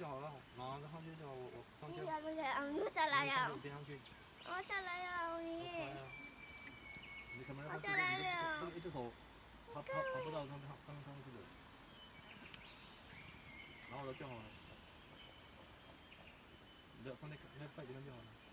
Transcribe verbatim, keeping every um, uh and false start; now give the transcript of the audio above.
就好了，马上放学就好，我我上车。 不要不要，你下来呀！ 我边上去。 我下来呀，你。 你干嘛要我下来了。 这个一只手，爬爬爬不到上上上上去的。然后我就叫好了。你的放那那快点就好了。